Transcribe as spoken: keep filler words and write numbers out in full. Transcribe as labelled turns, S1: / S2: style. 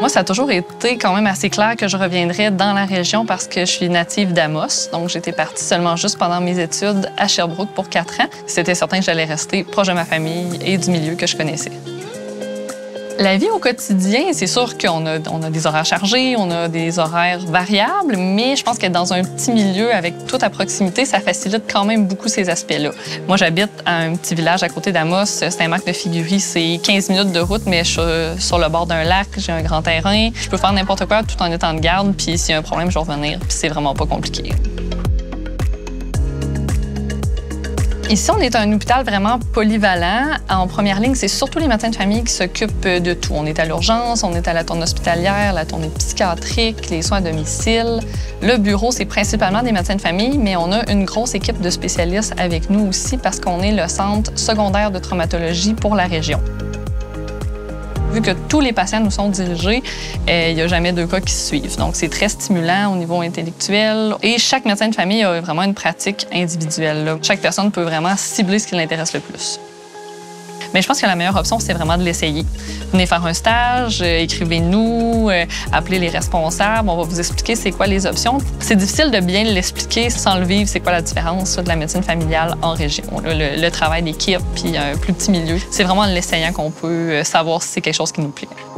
S1: Moi, ça a toujours été quand même assez clair que je reviendrais dans la région parce que je suis native d'Amos. Donc, j'étais partie seulement juste pendant mes études à Sherbrooke pour quatre ans. C'était certain que j'allais rester proche de ma famille et du milieu que je connaissais. La vie au quotidien, c'est sûr qu'on a, on a des horaires chargés, on a des horaires variables, mais je pense que dans un petit milieu avec tout à proximité, ça facilite quand même beaucoup ces aspects-là. Moi, j'habite à un petit village à côté d'Amos, Saint-Marc-de-Figuerie. C'est quinze minutes de route, mais je suis sur le bord d'un lac, j'ai un grand terrain. Je peux faire n'importe quoi tout en étant de garde, puis s'il y a un problème, je vais revenir, puis c'est vraiment pas compliqué. Ici, on est un hôpital vraiment polyvalent. En première ligne, c'est surtout les médecins de famille qui s'occupent de tout. On est à l'urgence, on est à la tournée hospitalière, la tournée psychiatrique, les soins à domicile. Le bureau, c'est principalement des médecins de famille, mais on a une grosse équipe de spécialistes avec nous aussi parce qu'on est le centre secondaire de traumatologie pour la région. Vu que tous les patients nous sont dirigés, il n'y a jamais deux cas qui se suivent. Donc, c'est très stimulant au niveau intellectuel. Et chaque médecin de famille a vraiment une pratique individuelle, là. Chaque personne peut vraiment cibler ce qui l'intéresse le plus. Mais je pense que la meilleure option, c'est vraiment de l'essayer. Venez faire un stage, euh, écrivez-nous, euh, appelez les responsables, on va vous expliquer c'est quoi les options. C'est difficile de bien l'expliquer sans le vivre, c'est quoi la différence là, de la médecine familiale en région. Là, le, le travail d'équipe puis un plus petit milieu, c'est vraiment en l'essayant qu'on peut savoir si c'est quelque chose qui nous plaît.